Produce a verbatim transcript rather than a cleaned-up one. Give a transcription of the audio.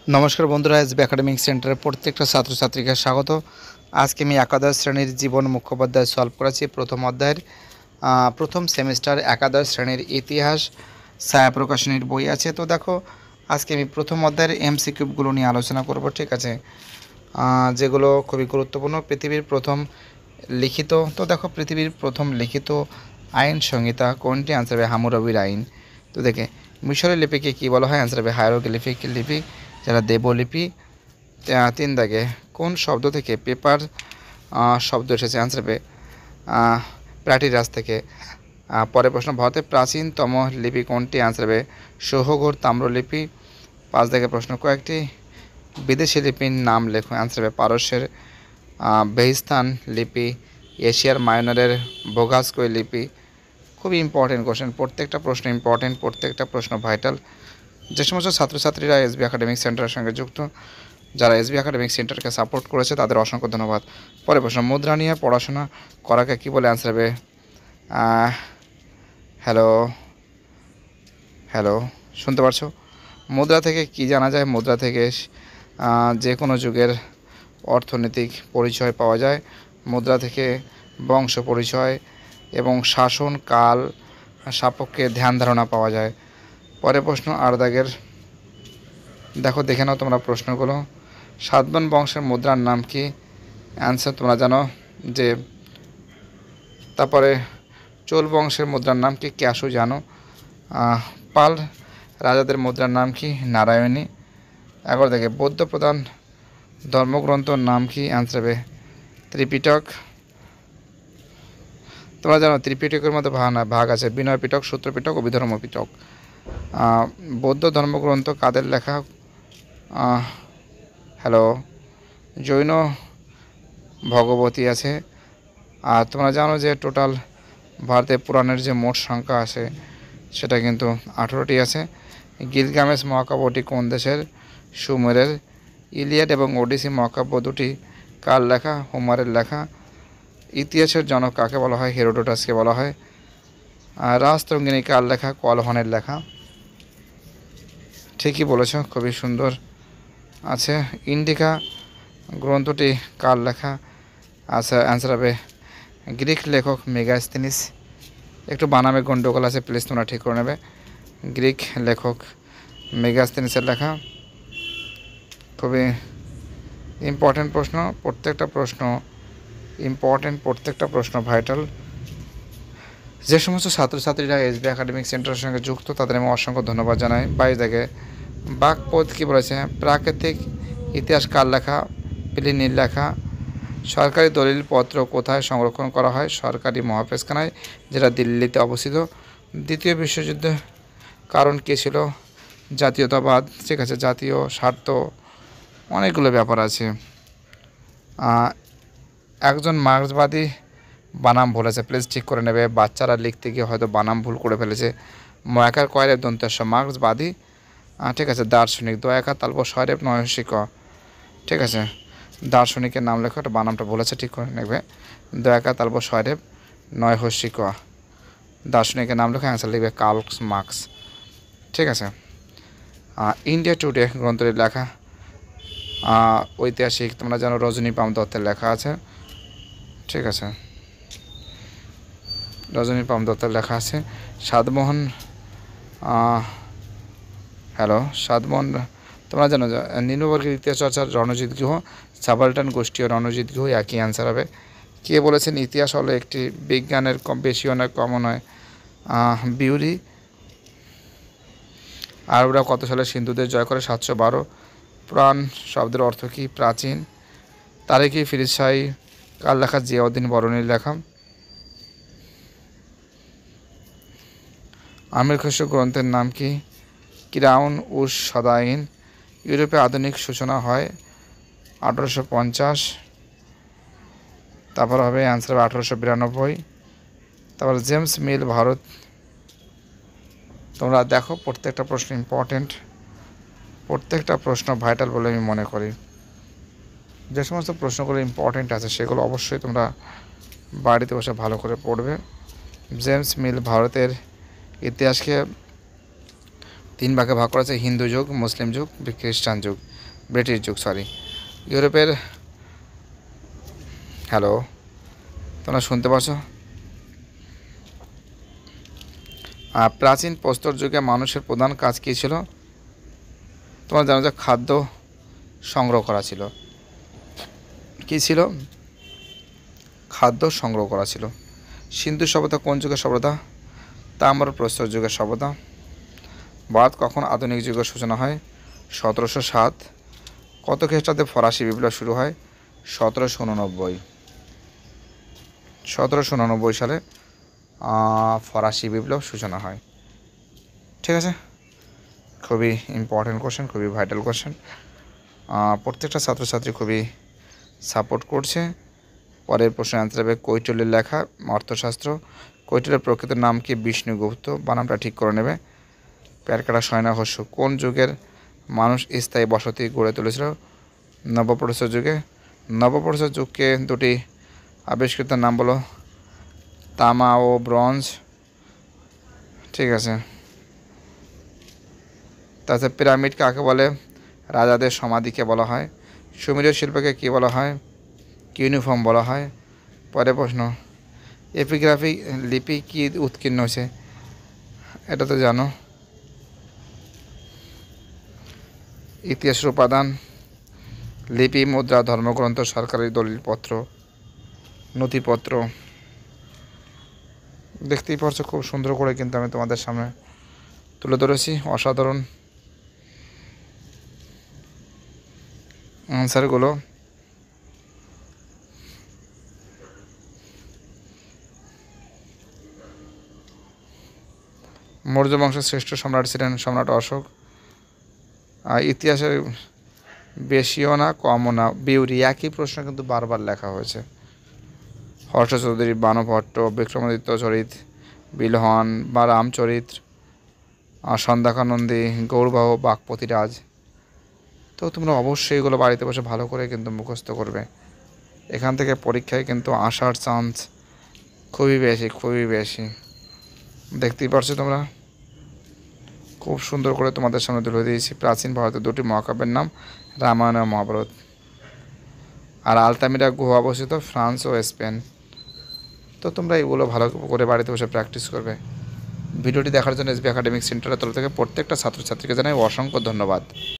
নমস্কার বন্ধুরা, SB academic সেন্টারের প্রত্যেকটা ছাত্রছাত্রীকে স্বাগত। আজকে আমি একাদশ শ্রেণীর জীবন মুখোপাধ্যায় সলভ করেছি প্রথম অধ্যায়ের প্রথম সেমিস্টার একাদশ শ্রেণীর ইতিহাস ছায়া প্রকাশনীর বই আছে। তো দেখো, আজকে আমি প্রথম অধ্যায়ের এমসিকিউগুলো নিয়ে আলোচনা করব, ঠিক আছে, যেগুলো খুবই গুরুত্বপূর্ণ। পৃথিবীর প্রথম লিখিত, তো দেখো পৃথিবীর প্রথম লিখিত আইন সংহিতা কোনটি? আনসার হবে হামুরাবির আইন। তো দেখে মিশরের লিপিকে কী বলা হয়? আনসার হবে হায়ারোগ্লিফিক লিপি, যারা দেবলিপি। তিন দাগে কোন শব্দ থেকে পেপার শব্দ এসেছে? আনসার হবে প্রাটিরাস থেকে। পরের প্রশ্ন, ভারতের প্রাচীনতম লিপি কোনটি? আনসার হবে সৌহঘর তাম্রলিপি। পাঁচ দাগে প্রশ্ন, কয়েকটি বিদেশি লিপির নাম লেখো। আনসার হবে পারস্যের বেহিস্তান লিপি, এশিয়ার মাইনরের বোগাসকই লিপি। খুবই ইম্পর্টেন্ট কোশ্চেন, প্রত্যেকটা প্রশ্ন ইম্পর্টেন্ট, প্রত্যেকটা প্রশ্ন ভাইটাল। যে সমস্ত ছাত্রছাত্রীরা এসবি একাডেমিক সেন্টারের সঙ্গে যুক্ত, যারা এসবি একাডেমিক সেন্টারকে সাপোর্ট করেছে, তাদের অসংখ্য ধন্যবাদ। পরে প্রশ্ন, মুদ্রা নিয়ে পড়াশোনা করাকে কী বলে? আনসার হবে হ্যালো হ্যালো শুনতে পারছো? মুদ্রা থেকে কি জানা যায়? মুদ্রা থেকে যে কোনো যুগের অর্থনৈতিক পরিচয় পাওয়া যায়। মুদ্রা থেকে বংশ পরিচয় এবং শাসন কাল সাপেক্ষে ধ্যান ধারণা পাওয়া যায়। পরে প্রশ্ন আট দাগের, দেখো দেখে নাও তোমরা প্রশ্নগুলো। সাতবাহন বংশের মুদ্রার নাম কি? অ্যান্সার তোমরা জানো যে। তারপরে চোল বংশের মুদ্রার নাম কি? ক্যাশু জানো। পাল রাজাদের মুদ্রার নাম কি? নারায়ণী। এগারো থেকে বৌদ্ধ প্রধান ধর্মগ্রন্থর নাম কি? অ্যান্সার হবে ত্রিপিটক। তোমরা জানো ত্রিপিটকের মধ্যে ভাগ ভাগ আছে, বিনয় পিটক, সূত্র পিটক, অভিধর্ম পিটক। বৌদ্ধ ধর্মগ্রন্থ কাদের লেখা? হ্যালো জৈন ভগবতী আছে। আর তোমরা জানো যে টোটাল ভারতের পুরাণের যে মোট সংখ্যা আছে সেটা কিন্তু আঠেরোটি আছে। গিলগামেশ মহাকাব্যটি কোন দেশের? সুমেরের। ইলিয়াড এবং ওডিসি মহাকাব্য দুটি কার লেখা? হোমারের লেখা। ইতিহাসের জনক কাকে বলা হয়? হেরোডোটাসকে বলা হয়। আর রাজতরঙ্গিনী কার লেখা? কলহনের লেখা। ঠিকই বলেছ, খুবই সুন্দর আছে। ইন্ডিকা গ্রন্থটি কার লেখা? আচ্ছা, অ্যান্সার হবে গ্রিক লেখক মেগাস্তিনিস। একটু বানামে গন্ডগোল আছে, প্লিজ তোমরা ঠিক করে নেবে। গ্রিক লেখক মেগাস্তিনিসের লেখা। খুবই ইম্পর্টেন্ট প্রশ্ন, প্রত্যেকটা প্রশ্ন ইম্পর্টেন্ট, প্রত্যেকটা প্রশ্ন ভাইটাল। যে সমস্ত ছাত্রছাত্রীরা এসবি একাডেমিক সেন্টারের সঙ্গে যুক্ত, তাদের আমি অসংখ্য ধন্যবাদ জানাই। বাইশ থেকে বাকপদ কী বলেছে? প্রাকৃতিক ইতিহাস কার লেখা? প্লিনির লেখা। সরকারি দলিলপত্র কোথায় সংরক্ষণ করা হয়? সরকারি মহাপেশখানায়, যেটা দিল্লিতে অবস্থিত। দ্বিতীয় বিশ্বযুদ্ধের কারণ কী ছিল? জাতীয়তাবাদ, ঠিক আছে, জাতীয় স্বার্থ, অনেকগুলো ব্যাপার আছে। একজন মার্ক্সবাদী বানাম ভুলেছে, প্লিজ ঠিক করে নেবে। বাচ্চারা লিখতে গিয়ে হয়তো বানাম ভুল করে ফেলেছে। ময়াকার কয়রেব দন্তেশ্ব মার্ক্সবাদী, ঠিক আছে। দার্শনিক দয়াকার তালব সয়রেব নয়হস্যিক, ঠিক আছে। দার্শনিকের নাম লেখো, এটা বানামটা বলেছে, ঠিক করে নেবে। দয়াকার তালব সয়রেব নয়হস্যিক, দার্শনিকের নাম লেখো, অ্যান্সার লিখবে কার্ল মার্কস, ঠিক আছে। ইন্ডিয়া টুডে গ্রন্থটির লেখা ঐতিহাসিক, তোমরা জানো রজনীপাম দত্তের লেখা আছে, ঠিক আছে। রজনীপাম দত্তের লেখা আছে। সাতমোহন হ্যালো সাতমোহন তোমরা জানো নিম্নবর্গের ইতিহাস চর্চার রণজিৎ গুহ, সাবাল্টান গোষ্ঠী ও রণজিৎ গুহ একই অ্যান্সার হবে। কে বলেছেন ইতিহাস হলো একটি বিজ্ঞানের কম বেশি নয় কম নয়? বিউরি। আরবরা কত সালে সিন্ধুদের জয় করে? সাতশো বারো। পুরাণ শব্দের অর্থ কী? প্রাচীন। তারিখি ফিরিজ শাহী কার লেখা? জিয়াউদ্দিন বরণীর লেখা। আমির খসরু গ্রন্থের নাম কি? কিরাউন উস সদাইন। ইউরোপে আধুনিক সূচনা হয় আঠারোশো পঞ্চাশ। তারপর হবে অ্যান্সার হবে আঠারোশো বিরানব্বই। তারপর জেমস মিল ভারত। তোমরা দেখো প্রত্যেকটা প্রশ্ন ইম্পর্টেন্ট, প্রত্যেকটা প্রশ্ন ভাইটাল বলে আমি মনে করি। যে সমস্ত প্রশ্নগুলো ইম্পর্টেন্ট আছে সেগুলো অবশ্যই তোমরা বাড়িতে বসে ভালো করে পড়বে। জেমস মিল ভারতের ইতিহাসকে তিন ভাগে ভাগ করা আছে, হিন্দু যুগ, মুসলিম যুগ, খ্রিস্টান যুগ, ব্রিটিশ যুগ সরি ইউরোপের। হ্যালো, তোমরা শুনতে পাচ্ছো? প্রাচীন প্রস্তর যুগে মানুষের প্রধান কাজ কী ছিল? তোমরা জানো যে খাদ্য সংগ্রহ করা ছিল। কী ছিল? খাদ্য সংগ্রহ করা ছিল। সিন্ধু সভ্যতা কোন যুগের সভ্যতা? তাম্র প্রস্তর যুগের সভ্যতা। ভারত কখন আধুনিক যুগের সূচনা হয়? সতেরোশো সাত। কত খ্রিস্টাব্দে ফরাসি বিপ্লব শুরু হয়? সতেরোশো উননব্বই। সতেরোশো উননব্বই সালে ফরাসি বিপ্লব সূচনা হয়। ঠিক আছে, খুবই ইম্পর্টেন্ট কোশ্চেন, খুবই ভাইটাল কোশ্চেন। প্রত্যেকটা ছাত্রছাত্রী খুবই সাপোর্ট করছে। পরের প্রশ্ন অ্যান্সার হবে কৈটল্যের লেখা অর্থশাস্ত্র। কৈটল্যের প্রকৃত নাম কি? বিষ্ণুগুপ্ত। বানামটা ঠিক করে নেবে। প্যারকাটা সয়না হস্য কোন যুগের মানুষ স্থায়ী বসতি গড়ে তুলেছিল? নবপ্রস্তর যুগে। নবপ্রস্তর যুগকে দুটি আবিষ্কৃত নাম বলো। তামা ও ব্রঞ্জ। ঠিক আছে, তাছাড়া পিরামিড কাকে বলে? রাজাদের সমাধিকে বলা হয়। সুমেরীয় শিল্পকে কী বলা হয়? ইউনিফর্ম বলা হয়। পরের প্রশ্ন, এপিগ্রাফি লিপি কি উৎকীর্ণ হয়েছে? এটা তো জানো। ইতিহাসের উপাদান লিপি, মুদ্রা, ধর্মগ্রন্থ, সরকারি দলিলপত্র, নথিপত্র। দেখতেই পাচ্ছ খুব সুন্দর করে কিন্তু আমি তোমাদের সামনে তুলে ধরেছি অসাধারণ আনসারগুলো। মৌর্য বংশের শ্রেষ্ঠ সম্রাট ছিলেন সম্রাট অশোক। ইতিহাসের বেশিও না কমও না বিউরি, একই প্রশ্ন কিন্তু বারবার লেখা হয়েছে। হর্ষ চৌধুরী, বানভট্ট, বিক্রমাদিত্য চরিত, বিলহন বা রামচরিত্র, সন্ধ্যাকানন্দী, গৌরবাহ, বাগপতিরাজ। তো তোমরা অবশ্যই এগুলো বাড়িতে বসে ভালো করে কিন্তু মুখস্থ করবে। এখান থেকে পরীক্ষায় কিন্তু আসার চান্স খুবই বেশি, খুবই বেশি। দেখতেই পারছো তোমরা, খুব সুন্দর করে তোমাদের সামনে তুলে দিয়েছি। প্রাচীন ভারতের দুটি মহাকাব্যের নাম রামায়ণ ও মহাভারত। আর আলতামিরা গুহা অবস্থিত ফ্রান্স ও স্পেন। তো তোমরা এগুলো ভালো করে বাড়িতে বসে প্র্যাকটিস করবে। ভিডিওটি দেখার জন্য এসবি একাডেমিক সেন্টারের তরফ থেকে প্রত্যেকটা ছাত্রছাত্রীকে জানাই অসংখ্য ধন্যবাদ।